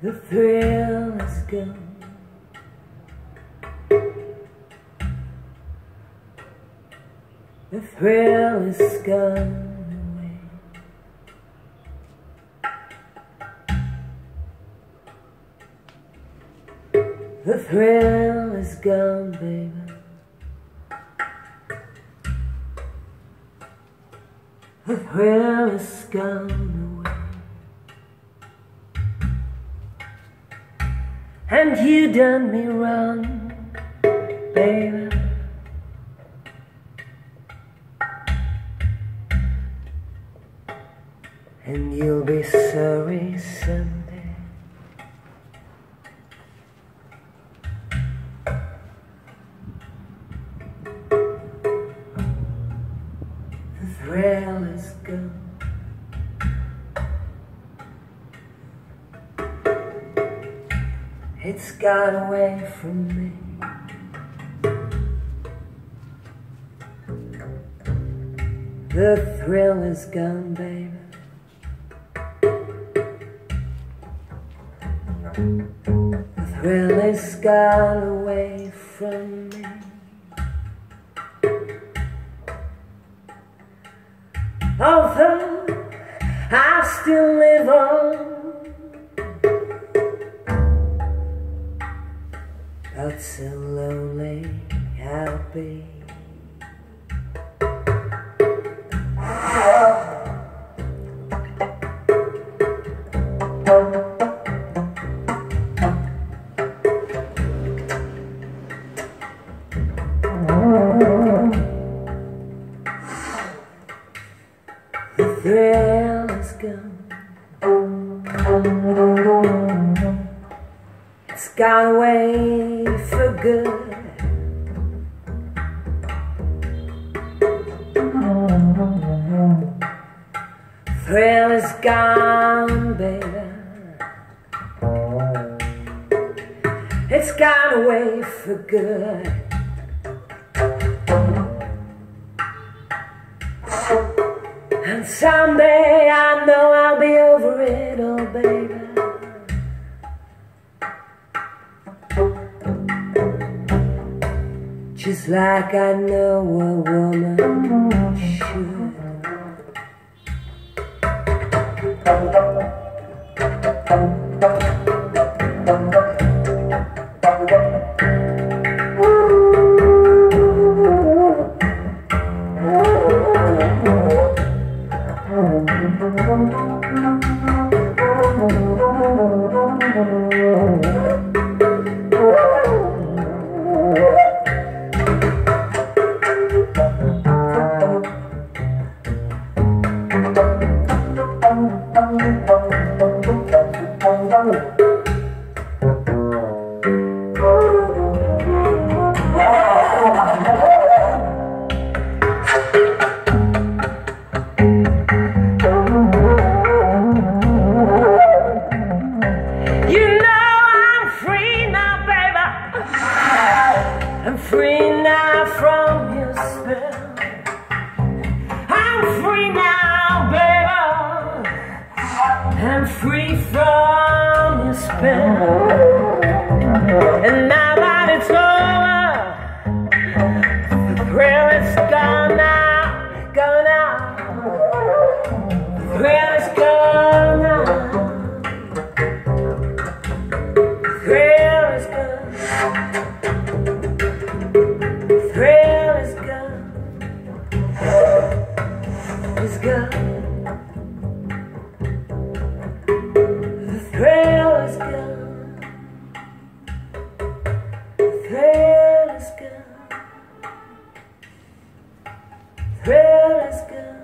The thrill is gone. The thrill is gone away. The thrill is gone, baby. The thrill is gone away. And you done me wrong, baby. And you'll be sorry someday. The thrill is gone. It's gone away from me. The thrill is gone, baby. The thrill is gone away from me. Although I still live on, but so lonely I'll be. The thrill is gone. It's gone away for good. Thrill is gone, baby. It's gone away for good. And someday I know I'll be over it, oh baby. Just like I know a woman should. I'm free now from your spell. I'm free now, baby. I'm free from your spell. And now that it's over, the thrill is gone now, gone now. The thrill is gone now. The thrill is gone. The thrill is gone. It's gone. The thrill is gone. The thrill is gone. The thrill is gone.